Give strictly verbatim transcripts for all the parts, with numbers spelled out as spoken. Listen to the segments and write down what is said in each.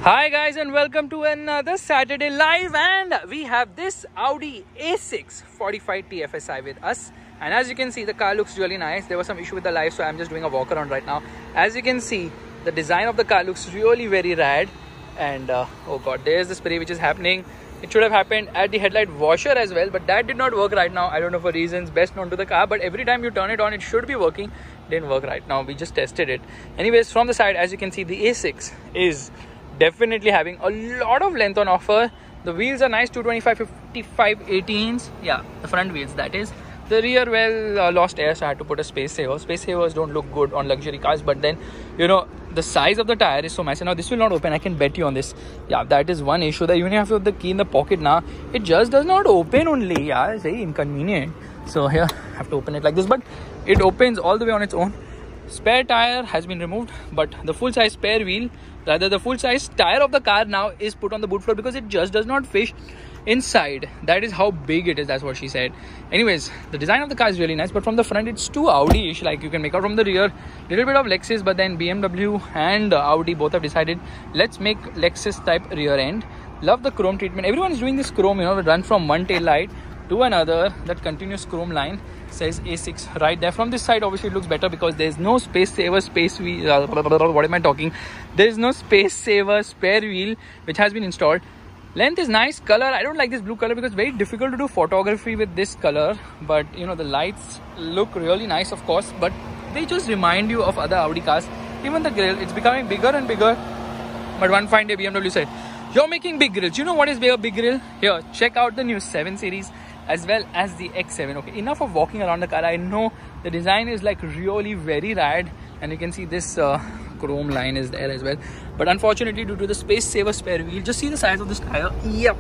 Hi guys, and welcome to another Saturday live, and we have this Audi A six forty-five T F S I with us. And as you can see, the car looks really nice. There was some issue with the light, so I'm just doing a walk around right now. As you can see, the design of the car looks really very rad. And uh, oh god, there's the spray which is happening. It should have happened at the headlight washer as well, but that did not work right now. I don't know for reasons best known to the car, but every time you turn it on, it should be working. Didn't work right now. We just tested it. Anyways, from the side, as you can see, the A six is definitely having a lot of length on offer. The wheels are nice, two twenty-five fifty-five eighteens. Yeah, the front wheels, that is. The rear, well, uh, lost air, so I had to put a space saver. Space savers don't look good on luxury cars, but then, you know, the size of the tire is so massive. Now, this will not open. I can bet you on this. Yeah, that is one issue. That even if you have the key in the pocket now, it just does not open only. Yeah, it's very inconvenient. So here, I have to open it like this, but it opens all the way on its own. Spare tire has been removed, but the full size spare wheel, rather the full size tire of the car now is put on the boot floor because it just does not fit inside. That is how big it is. That's what she said. Anyways, the design of the car is really nice, but from the front it's too Audi-ish. Like you can make out from the rear, little bit of Lexus, but then B M W and Audi both have decided let's make Lexus type rear end. Love the chrome treatment. Everyone is doing this chrome, you know, run from one tail light to another. That continuous chrome line says A six right there. From this side, obviously it looks better because there's no space saver space wheel. Uh, what am I talking? There is no space saver spare wheel which has been installed. Length is nice. Color, I don't like this blue color because it's very difficult to do photography with this color. But you know, the lights look really nice, of course, but they just remind you of other Audi cars. Even the grille, it's becoming bigger and bigger. But one fine day B M W said, you're making big grills. You know what is a big grill? Here, check out the new seven series as well as the X seven. Okay, enough of walking around the car. I know the design is like really very rad, and you can see this uh, chrome line is there as well, but unfortunately due to the space saver spare wheel, just see the size of this tire. Yep,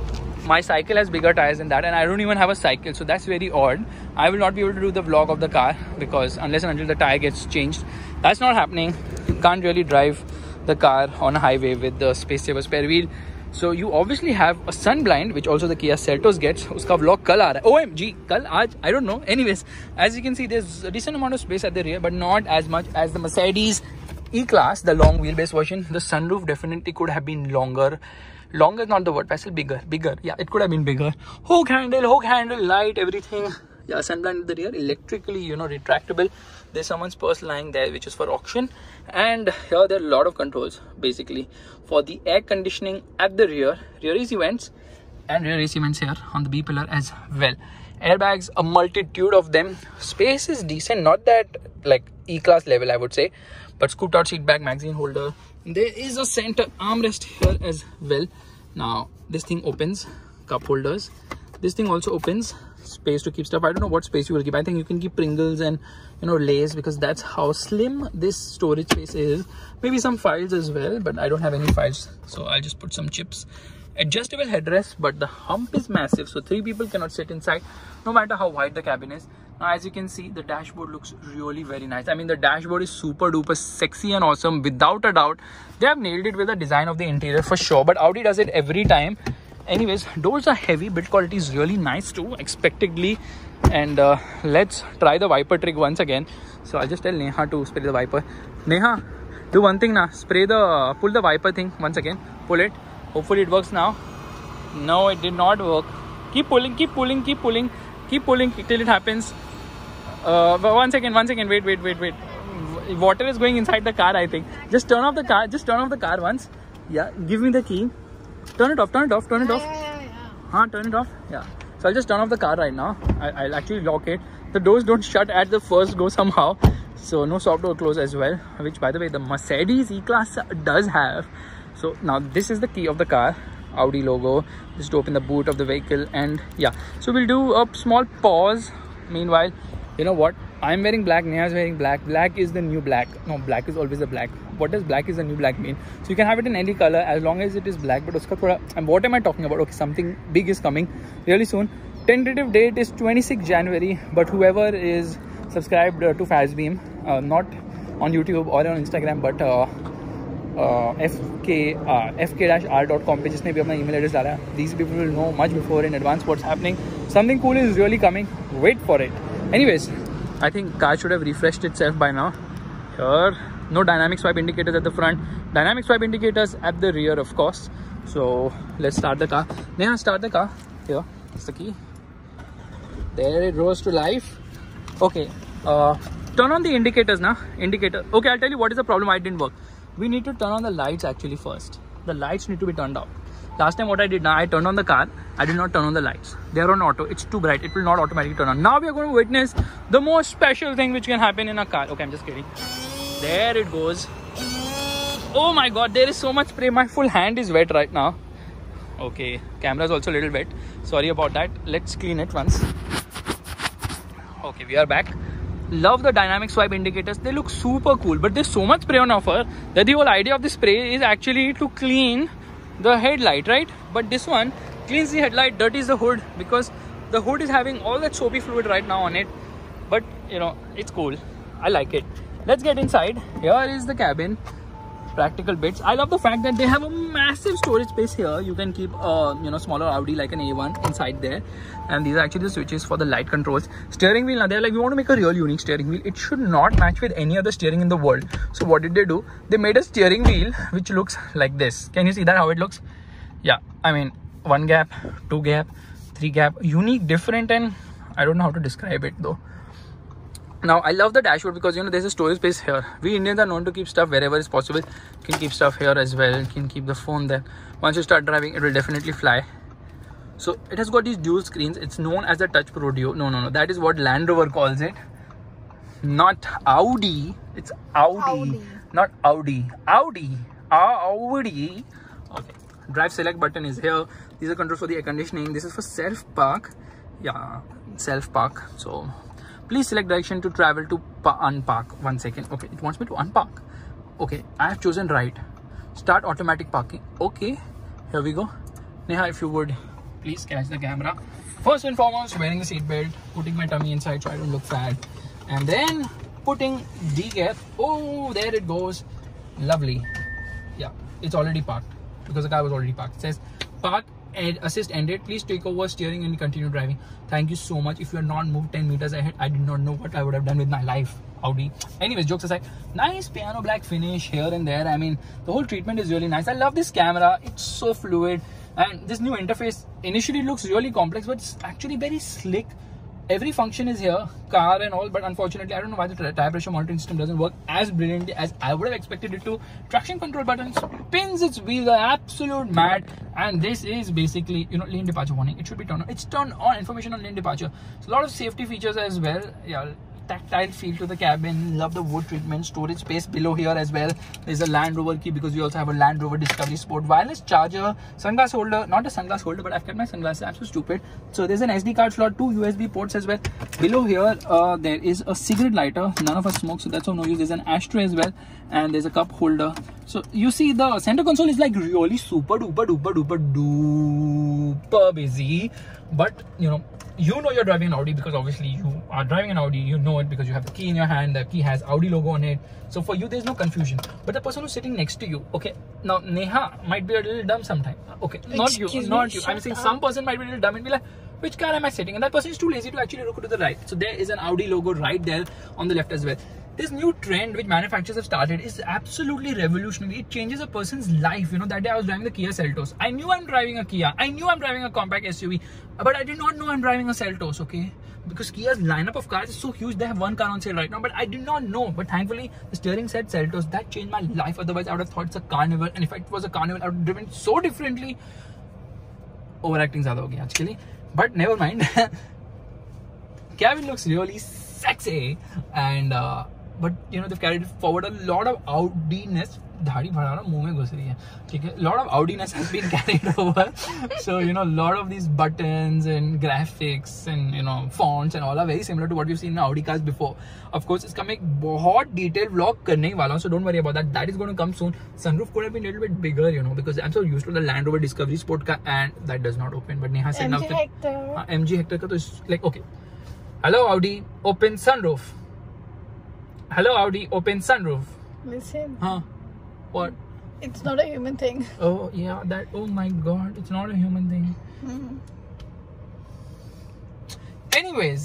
my cycle has bigger tires than that, and I don't even have a cycle, so that's very odd. I will not be able to do the vlog of the car because unless and until the tire gets changed, that's not happening. You can't really drive the car on a highway with the space saver spare wheel. So you obviously have a sun blind, which also the Kia Seltos gets. Uska vlog kal aa raha hai. O M G, kal aaj, I don't know. Anyways, as you can see, there's a decent amount of space at the rear, but not as much as the Mercedes E-Class, the long wheelbase version. The sunroof definitely could have been longer. Longer is not the word, Pascal. Bigger, bigger. Yeah, it could have been bigger. Hook handle, hook handle, light, everything. Yeah, sun blind at the rear, electrically, you know, retractable. There's someone's purse lying there, which is for auction. And here there are a lot of controls, basically, for the air conditioning at the rear, rear A C vents, and rear A C vents here on the B pillar as well. Airbags, a multitude of them. Space is decent, not that like E-Class level, I would say, but scooped out seat back, magazine holder. There is a center armrest here as well. Now this thing opens, cup holders. This thing also opens, space to keep stuff. I don't know what space you will keep. I think you can keep Pringles and, you know, Lays, because that's how slim this storage space is. Maybe some files as well, but I don't have any files, so I'll just put some chips. Adjustable headrest, but the hump is massive, so three people cannot sit inside, no matter how wide the cabin is. Now, as you can see, the dashboard looks really very nice. I mean, the dashboard is super duper sexy and awesome, without a doubt. They have nailed it with the design of the interior for sure, but Audi does it every time. Anyways, doors are heavy, build quality is really nice too, expectedly. And uh, let's try the wiper trick once again. So I'll just tell Neha to spray the wiper. Neha, do one thing now, spray the, uh, pull the wiper thing once again, pull it. Hopefully it works now. No, it did not work. Keep pulling, keep pulling, keep pulling, keep pulling till it happens. Uh, but one second, one second, wait, wait, wait, wait. Water is going inside the car, I think. Just turn off the car, just turn off the car once. Yeah, give me the key. Turn it off, turn it off, turn it off. Yeah, yeah, yeah. Huh, turn it off. Yeah. So I'll just turn off the car right now. I, I'll actually lock it. The doors don't shut at the first go somehow. So no soft door close as well, which by the way, the Mercedes E-Class does have. So now this is the key of the car. Audi logo. Just to open the boot of the vehicle. And yeah, so we'll do a small pause. Meanwhile, you know what? I'm wearing black, Neha's wearing black. Black is the new black. No, black is always the black. What does black is the new black mean? So you can have it in any color as long as it is black. But uska thoda, and what am I talking about? Okay, something big is coming really soon. Tentative date is twenty-sixth January. But whoever is subscribed uh, to Fazbeam, uh, not on YouTube or on Instagram, but uh, uh, F K R dot com पे जिसने भी अपना email address डाला, these people will know much before in advance what's happening. Something cool is really coming. Wait for it. Anyways, I think car should have refreshed itself by now. Here, No dynamic swipe indicators at the front, dynamic swipe indicators at the rear, of course. So let's start the car. Neha, start the car. Here, it's the key. There it rose to life. Okay, uh, turn on the indicators now. Indicator. Okay, I'll tell you what is the problem. Why it didn't work. We need to turn on the lights actually first. The lights need to be turned out. Last time what I did now, I turned on the car. I did not turn on the lights. They are on auto. It's too bright. It will not automatically turn on. Now we are going to witness the most special thing which can happen in a car. Okay, I'm just kidding. There it goes. Oh my god, there is so much spray. My full hand is wet right now. Okay, camera is also a little wet. Sorry about that. Let's clean it once. Okay, we are back. Love the dynamic swipe indicators. They look super cool, but there's so much spray on offer that the whole idea of the spray is actually to clean the headlight, right? But this one cleans the headlight, dirties the hood, because the hood is having all that soapy fluid right now on it. But you know, it's cool. I like it. Let's get inside. Here is the cabin. Practical bits. I love the fact that they have a massive storage space here. You can keep a you know smaller Audi like an A one inside there, and these are actually the switches for the light controls. Steering wheel. Now they're like, we want to make a real unique steering wheel. It should not match with any other steering in the world. So what did they do? They made a steering wheel which looks like this. Can you see that how it looks? Yeah, I mean one gap, two gap, three gap, unique, different, and I don't know how to describe it though. Now I love the dashboard because you know there's a storage space here. We Indians are known to keep stuff wherever is possible. You can keep stuff here as well. You can keep the phone there. Once you start driving, it will definitely fly. So it has got these dual screens. It's known as the Touch Pro Duo. No, no, no. That is what Land Rover calls it. Not Audi. It's Audi. Audi. Not Audi. Audi. Audi. Okay. Drive select button is here. These are controls for the air conditioning. This is for self park. Yeah, self park. So please select direction to travel to unpark. One second. Okay, it wants me to unpark. Okay, I have chosen right. Start automatic parking. Okay, here we go. Neha, if you would please catch the camera. First and foremost, wearing the seat belt, putting my tummy inside so I don't look fat, and then putting D gear. Oh, there it goes. Lovely. Yeah, it's already parked because the car was already parked. It says park and assist ended. Please take over steering and continue driving. Thank you so much. If you had not moved ten meters ahead, I did not know what I would have done with my life. Audi. Anyways, jokes aside, nice piano black finish here and there. I mean, the whole treatment is really nice. I love this camera. It's so fluid, and this new interface initially looks really complex, but it's actually very slick. Every function is here, car and all, but unfortunately I don't know why the tire pressure monitoring system doesn't work as brilliantly as I would have expected it to. Traction control button spins its wheels are absolute mad, and this is basically, you know, lane departure warning. It should be turned on. It's turned on. Information on lane departure. So a lot of safety features as well. Yeah, tactile feel to the cabin. Love the wood treatment. Storage space below here as well. There's a Land Rover key because we also have a Land Rover Discovery Sport wireless charger, sunglass holder. Not a sunglass holder, but I've kept my sunglasses. I'm so stupid. So there's an S D card slot, two U S B ports as well. Below here, uh, there is a cigarette lighter. None of us smoke, so that's of no use. There's an ashtray as well, and there's a cup holder. So you see the center console is like really super duper duper duper duper busy, but you know. You know you're driving an Audi because obviously you are driving an Audi. You know it because you have the key in your hand. The key has Audi logo on it. So for you, there's no confusion. But the person who's sitting next to you, okay, now Neha might be a little dumb sometimes. Okay, not Excuse you, me, not you. I'm saying up. Some person might be a little dumb and be like, which car am I sitting? And that person is too lazy to actually look to the right. So there is an Audi logo right there on the left as well. This new trend which manufacturers have started is absolutely revolutionary. It changes a person's life. You know, that day I was driving the Kia Seltos. I knew I'm driving a Kia. I knew I'm driving a compact S U V. But I did not know I'm driving a Seltos, okay? Because Kia's lineup of cars is so huge. They have one car on sale right now. But I did not know. But thankfully, the steering said Seltos. That changed my life. Otherwise, I would have thought it's a Carnival. And if it was a Carnival, I would have driven so differently. Overacting zyada ho gaya actually. But never mind. Cabin looks really sexy. And... Uh, but you know, they've carried forward a lot of Audi-ness. Dhadi bhada muh mein ghus rahi hai. Okay, a lot of Audi-ness has been carried over. So you know, a lot of these buttons and graphics and you know fonts and all are very similar to what we've seen in Audi cars before. Of course, it's coming बहुत detailed vlog करने वाला हूँ, so don't worry about that. That is going to come soon. Sunroof could have been a little bit bigger, you know, because I'm so used to the Land Rover Discovery Sport car, and that does not open. But Neha said now M G Hector. uh, M G Hector ka to is like okay. Hello Audi, open sunroof. Hello Audi, open sunroof. Listen. Huh? What? It's not a human thing. Oh yeah, that. Oh my God, it's not a human thing. Mm. Anyways,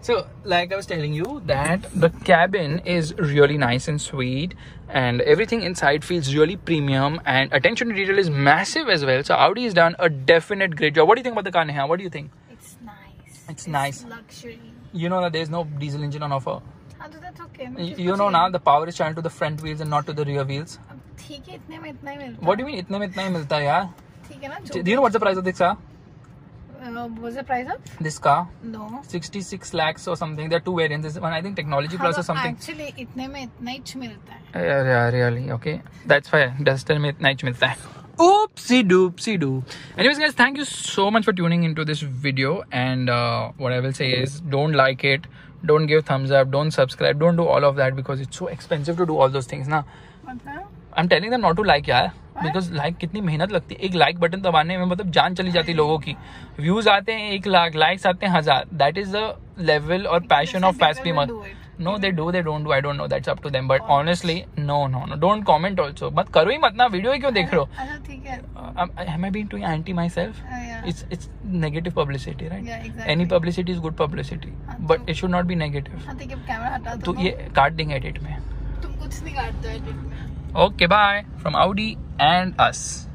So, like I was telling you, that the cabin is really nice and sweet, and everything inside feels really premium, and attention to detail is massive as well. So, Audi has done a definite great job. What do you think about the car, Neha? What do you think? It's nice. It's, it's nice. Luxury. You know that there's no diesel engine on offer. हाँ तो that's okay. You, you know now the power is channeled to the front wheels and not to the rear wheels. अब ठीक है इतने में इतना ही मिलता. What do you mean? इतने में इतना ही मिलता है यार. ठीक है ना. Do you know what's the price of this car? Uh, what's the price of? This car? No. sixty-six lakhs or something. There are two variants. This one I think technology plus or something. Actually, इतने में इतना ही मिलता है. Yeah, yeah, really. Okay. That's why. Duster में इतना ही मिलता है. Oopsie doopsie doo. Anyways, guys, thank you so much for tuning into this video. And uh, what I will say is, don't like it, don't give thumbs up, don't subscribe, don't do all of that because it's so expensive to do all those things. Na. I'm telling them not to like, यार. Because like कितनी मेहनत लगती है. एक like button दबाने में मतलब जान चली जाती है लोगों की. व्यूज आते हैं एक लाख, लाइक्स आते हैं हजार. दैट इज द लेवल और passion of fast streamer. No they do they don't do. I don't know. That's up to them. But honestly no no no don't comment also. मत करो ही मत ना. वीडियो ही क्यों देख रहे हो? ठीक है. Am I being too anti myself? It's it's negative publicity, right? Yeah, exactly. Any publicity is good publicity, but it should not be negative. हाँ ठीक है. कैमरा हटा दो. तो ये काट देंगे एडिट में. तुम कुछ नहीं काटते एडिट में. Okay, bye from Audi and us.